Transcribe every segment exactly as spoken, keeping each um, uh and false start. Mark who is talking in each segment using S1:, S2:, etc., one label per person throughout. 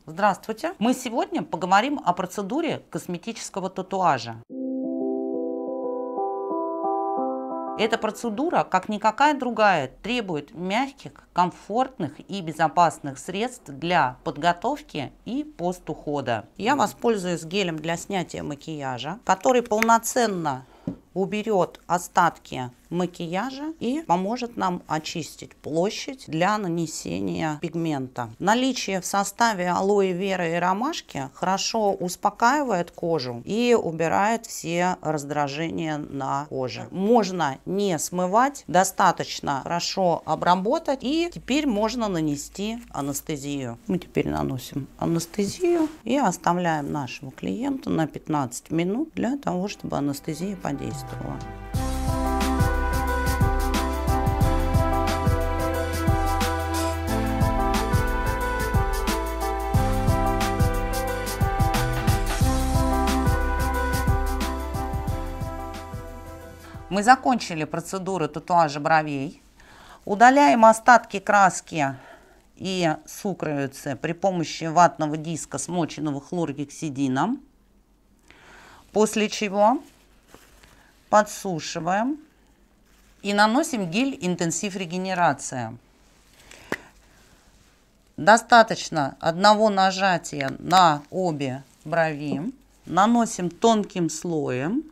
S1: Здравствуйте! Мы сегодня поговорим о процедуре косметического татуажа. Эта процедура, как никакая другая, требует мягких, комфортных и безопасных средств для подготовки и поstuхода. Я воспользуюсь гелем для снятия макияжа, который полноценно уберет остатки макияжа и поможет нам очистить площадь для нанесения пигмента. Наличие в составе алоэ веры и ромашки хорошо успокаивает кожу и убирает все раздражения на коже. Можно не смывать, достаточно хорошо обработать, и теперь можно нанести анестезию. Мы теперь наносим анестезию и оставляем нашего клиента на пятнадцать минут для того, чтобы анестезия подействовала. Мы закончили процедуру татуажа бровей. Удаляем остатки краски и сукровицы при помощи ватного диска, смоченного хлоргексидином. После чего подсушиваем и наносим гель интенсив регенерация. Достаточно одного нажатия на обе брови. Наносим тонким слоем.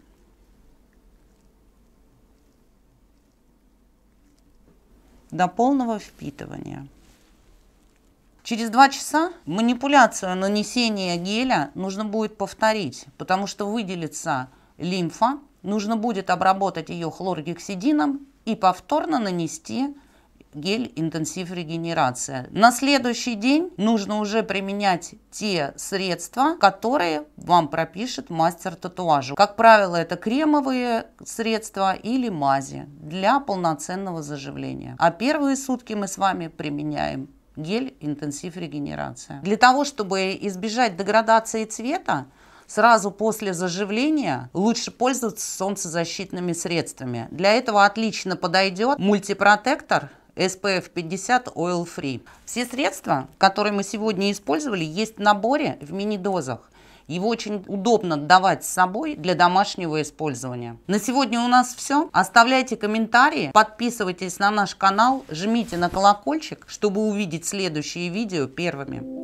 S1: До полного впитывания. Через два часа манипуляцию нанесения геля нужно будет повторить, потому что выделится лимфа, нужно будет обработать ее хлоргексидином и повторно нанести гель интенсив регенерация. На следующий день нужно уже применять те средства, которые вам пропишет мастер татуажа. Как правило, это кремовые средства или мази для полноценного заживления. А первые сутки мы с вами применяем гель интенсив регенерация. Для того, чтобы избежать деградации цвета, сразу после заживления лучше пользоваться солнцезащитными средствами. Для этого отлично подойдет мультипротектор эс пэ эф пятьдесят Oil Free. Все средства, которые мы сегодня использовали, есть в наборе в мини-дозах. Его очень удобно давать с собой для домашнего использования. На сегодня у нас все. Оставляйте комментарии, подписывайтесь на наш канал, жмите на колокольчик, чтобы увидеть следующие видео первыми.